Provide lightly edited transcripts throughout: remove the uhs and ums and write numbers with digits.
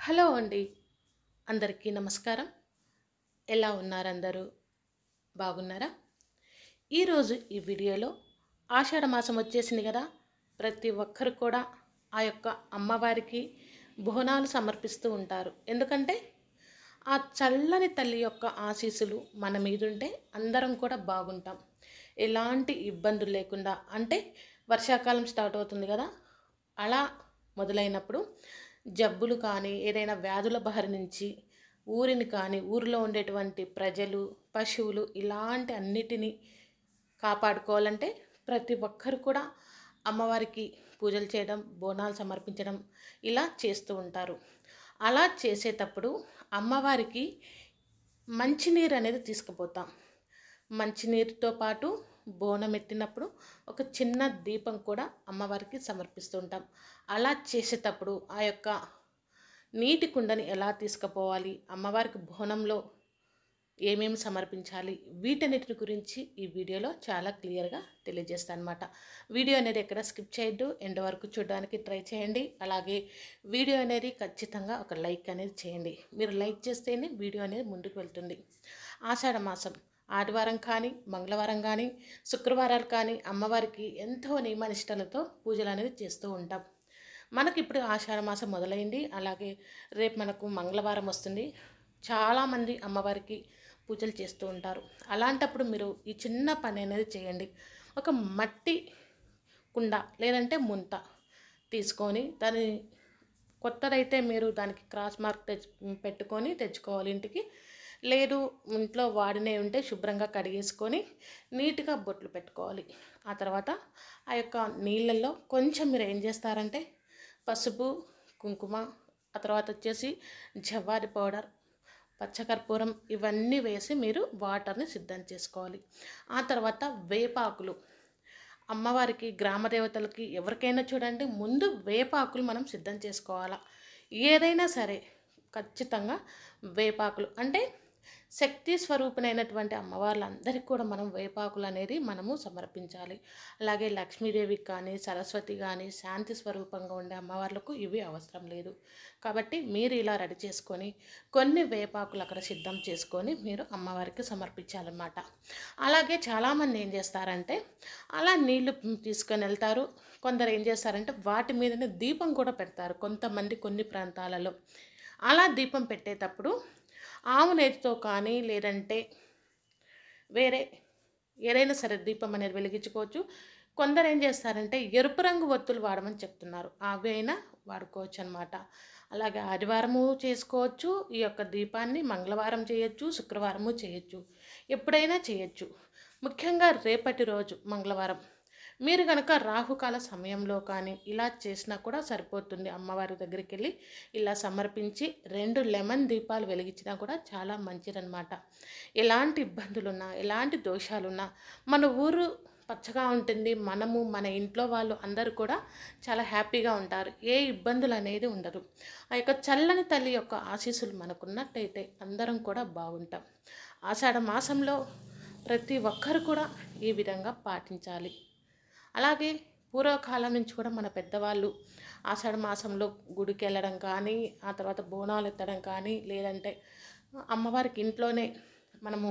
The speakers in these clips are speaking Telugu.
హలో అండి. అందరికీ నమస్కారం. ఎలా ఉన్నారు అందరూ? బాగున్నారా? ఈరోజు ఈ వీడియోలో ఆషాఢ మాసం వచ్చేసింది కదా! ప్రతి ఒక్కరు కూడా ఆ యొక్క అమ్మవారికి బోనాలు సమర్పిస్తూ ఉంటారు. ఎందుకంటే ఆ చల్లని తల్లి యొక్క ఆశీస్సులు మన మీదుంటే అందరం కూడా బాగుంటాం. ఎలాంటి ఇబ్బందులు లేకుండా అంటే వర్షాకాలం స్టార్ట్ అవుతుంది కదా! అలా మొదలైనప్పుడు జబ్బులు కానీ ఏదైనా వ్యాధుల బారి నుంచి ఊరిని కానీ ఊరిలో ఉండేటువంటి ప్రజలు పశువులు ఇలాంటి అన్నిటినీ కాపాడుకోవాలంటే ప్రతి ఒక్కరు కూడా అమ్మవారికి పూజలు చేయడం బోనాలు సమర్పించడం ఇలా చేస్తూ ఉంటారు. అలా చేసేటప్పుడు అమ్మవారికి మంచినీరు అనేది తీసుకుపోతాం. మంచినీరుతో పాటు బోనం ఎత్తినప్పుడు ఒక చిన్న దీపం కూడా అమ్మవారికి సమర్పిస్తూ ఉంటాం. అలా చేసేటప్పుడు ఆ యొక్క నీటి కుండని ఎలా తీసుకుపోవాలి, అమ్మవారికి బోనంలో ఏమేమి సమర్పించాలి, వీటన్నిటి గురించి ఈ వీడియోలో చాలా క్లియర్గా తెలియజేస్తాను అనమాట. వీడియో అనేది ఎక్కడ స్కిప్ చేయొద్దు, ఎండ్ వరకు చూడడానికి ట్రై చేయండి. అలాగే వీడియో అనేది ఖచ్చితంగా ఒక లైక్ అనేది చేయండి. మీరు లైక్ చేస్తేనే వీడియో అనేది ముందుకు వెళ్తుంది. ఆషాఢ మాసం ఆదివారం కానీ మంగళవారం కానీ శుక్రవారాలు కానీ అమ్మవారికి ఎంతో నియమనిష్టలతో పూజలు అనేది చేస్తూ ఉంటాం. మనకిప్పుడు ఆషాఢ మాసం మొదలైంది. అలాగే రేపు మనకు మంగళవారం వస్తుంది. చాలామంది అమ్మవారికి పూజలు చేస్తూ ఉంటారు. అలాంటప్పుడు మీరు ఈ చిన్న పని అనేది చేయండి. ఒక మట్టి కుండ లేదంటే ముంత తీసుకొని దాని కొత్తదైతే మీరు దానికి క్రాస్ మార్క్ పెట్టుకొని తెచ్చుకోవాలి ఇంటికి. లేదు ఇంట్లో వాడినవి ఉంటే శుభ్రంగా కడిగేసుకొని నీట్గా బొట్లు పెట్టుకోవాలి. ఆ తర్వాత ఆ యొక్క నీళ్ళల్లో కొంచెం మీరు ఏం చేస్తారంటే పసుపు కుంకుమ ఆ తర్వాత వచ్చేసి జవ్వాది పౌడర్ పచ్చకర్పూరం ఇవన్నీ వేసి మీరు వాటర్ని సిద్ధం చేసుకోవాలి. ఆ తర్వాత వేపాకులు అమ్మవారికి గ్రామ దేవతలకి ఎవరికైనా చూడండి ముందు వేపాకులు మనం సిద్ధం చేసుకోవాలా. ఏదైనా సరే ఖచ్చితంగా వేపాకులు అంటే శక్తి స్వరూపిణైనటువంటి అమ్మవార్లందరికీ కూడా మనం వేపాకులు అనేది మనము సమర్పించాలి. అలాగే లక్ష్మీదేవికి కానీ సరస్వతి కానీ శాంతి స్వరూపంగా ఉండే అమ్మవార్లకు ఇవి అవసరం లేదు. కాబట్టి మీరు ఇలా రెడీ చేసుకొని కొన్ని వేపాకులు అక్కడ సిద్ధం చేసుకొని మీరు అమ్మవారికి సమర్పించాలన్నమాట. అలాగే చాలామంది ఏం చేస్తారంటే అలా నీళ్లు తీసుకొని వెళ్తారు. కొందరు ఏం చేస్తారంటే వాటి మీదనే దీపం కూడా పెడతారు కొంతమంది కొన్ని ప్రాంతాలలో. అలా దీపం పెట్టేటప్పుడు ఆవు నేతితో కానీ లేదంటే వేరే ఏదైనా సరే దీపం అనేది వెలిగించుకోవచ్చు. కొందరు ఏం చేస్తారంటే ఎరుపు రంగు ఒత్తులు వాడమని చెప్తున్నారు. అవి అయినా వాడుకోవచ్చు అనమాట. అలాగే ఆదివారము చేసుకోవచ్చు. ఈ యొక్క దీపాన్ని మంగళవారం చేయొచ్చు, శుక్రవారము చేయొచ్చు, ఎప్పుడైనా చేయొచ్చు. ముఖ్యంగా రేపటి రోజు మంగళవారం మీరు కనుక రాహుకాల సమయంలో కానీ ఇలా చేసినా కూడా సరిపోతుంది. అమ్మవారి దగ్గరికి వెళ్ళి ఇలా సమర్పించి 2 లెమన్ దీపాలు వెలిగించినా కూడా చాలా మంచిదన్నమాట. ఎలాంటి ఇబ్బందులున్నా ఎలాంటి దోషాలున్నా మన ఊరు పచ్చగా ఉంటుంది. మనము మన ఇంట్లో వాళ్ళు అందరూ కూడా చాలా హ్యాపీగా ఉంటారు. ఏ ఇబ్బందులు అనేది ఉండదు. ఆ యొక్క చల్లని తల్లి యొక్క ఆశీస్సులు మనకున్నట్టయితే అందరం కూడా బాగుంటాం. ఆషాఢ మాసంలో ప్రతి ఒక్కరు కూడా ఈ విధంగా పాటించాలి. అలాగే పూర్వకాలం నుంచి కూడా మన పెద్దవాళ్ళు ఆషాఢ మాసంలో గుడికి వెళ్ళడం కానీ ఆ తర్వాత బోనాలు ఎత్తడం కానీ లేదంటే అమ్మవారికి ఇంట్లోనే మనము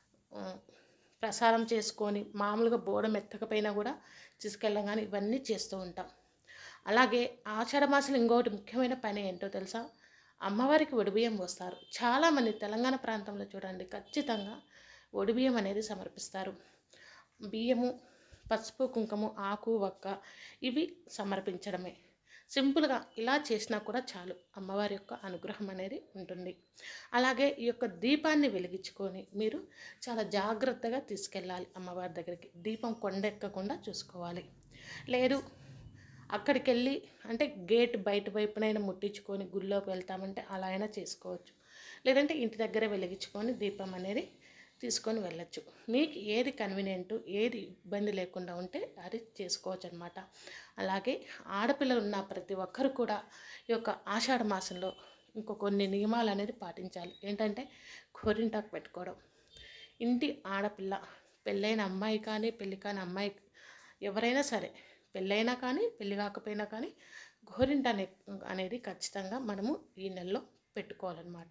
ప్రసారం చేసుకొని మామూలుగా బోనం ఎత్తకపోయినా కూడా తీసుకెళ్ళడం కానీ ఇవన్నీ చేస్తూ ఉంటాం. అలాగే ఆషాఢ మాసంలో ఇంకొకటి ముఖ్యమైన పని ఏంటో తెలుసా? అమ్మవారికి ఒడిబియ్యం పోస్తారు. చాలామంది తెలంగాణ ప్రాంతంలో చూడండి ఖచ్చితంగా ఒడిబియ్యం అనేది సమర్పిస్తారు. బియ్యము పసుపు కుంకుమ ఆకు వక్క ఇవి సమర్పించడమే. సింపుల్గా ఇలా చేసినా కూడా చాలు అమ్మవారి యొక్క అనుగ్రహం అనేది ఉంటుంది. అలాగే ఈ యొక్క దీపాన్ని వెలిగించుకొని మీరు చాలా జాగ్రత్తగా తీసుకెళ్ళాలి అమ్మవారి దగ్గరికి. దీపం కొండెక్కకుండా చూసుకోవాలి. లేదు అక్కడికి వెళ్ళి అంటే గేట్ బయట వైపునైనా ముట్టించుకొని గుళ్ళోకి వెళ్తామంటే అలా అయినా చేసుకోవచ్చు. లేదంటే ఇంటి దగ్గరే వెలిగించుకొని దీపం అనేది తీసుకొని వెళ్ళచ్చు. మీకు ఏది కన్వీనియంట్ ఏది ఇబ్బంది లేకుండా ఉంటే అది చేసుకోవచ్చు అనమాట. అలాగే ఆడపిల్లలు ఉన్న ప్రతి ఒక్కరు కూడా ఈ యొక్క ఆషాఢ మాసంలో కొన్ని నియమాలు అనేది పాటించాలి. ఏంటంటే గోరింటాకు పెట్టుకోవడం. ఇంటి ఆడపిల్ల పెళ్ళైన అమ్మాయి కానీ పెళ్ళి కాని అమ్మాయి ఎవరైనా సరే పెళ్ళైనా కానీ పెళ్ళి కాకపోయినా కానీ గోరింట అనేది ఖచ్చితంగా మనము ఈ నెలలో పెట్టుకోవాలన్నమాట.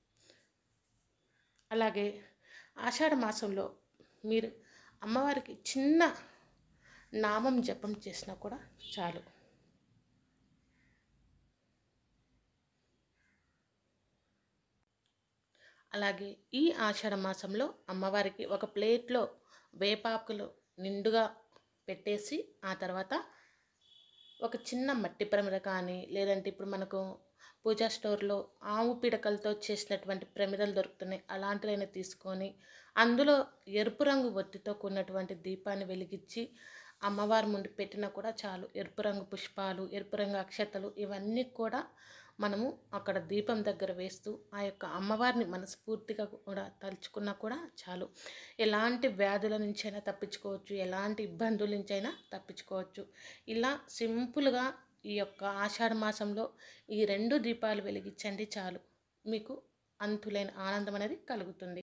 అలాగే ఆషాఢ మాసంలో మీరు అమ్మవారికి చిన్న నామం జపం చేసినా కూడా చాలు. అలాగే ఈ ఆషాఢ మాసంలో అమ్మవారికి ఒక ప్లేట్లో వేపాకులు నిండుగా పెట్టేసి, ఆ తర్వాత ఒక చిన్న మట్టి ప్రమిద కానీ, లేదంటే ఇప్పుడు మనకు పూజా స్టోర్లో ఆవు పిడకలతో చేసినటువంటి ప్రమిదలు దొరుకుతున్నాయి, అలాంటివైనా తీసుకొని అందులో ఎరుపు రంగు ఒత్తితో కూడినటువంటి దీపాన్ని వెలిగించి అమ్మవారి ముందు పెట్టినా కూడా చాలు. ఎరుపు రంగు పుష్పాలు, ఎరుపు రంగు అక్షతలు ఇవన్నీ కూడా మనము అక్కడ దీపం దగ్గర వేస్తూ ఆ యొక్క అమ్మవారిని మనస్ఫూర్తిగా కూడా తలుచుకున్నా కూడా చాలు. ఎలాంటి వ్యాధుల నుంచైనా తప్పించుకోవచ్చు, ఎలాంటి ఇబ్బందుల నుంచైనా తప్పించుకోవచ్చు. ఇలా సింపుల్గా ఈ యొక్క ఆషాఢ మాసంలో ఈ 2 దీపాలు వెలిగించండి చాలు. మీకు అంతులేని ఆనందం అనేది కలుగుతుంది.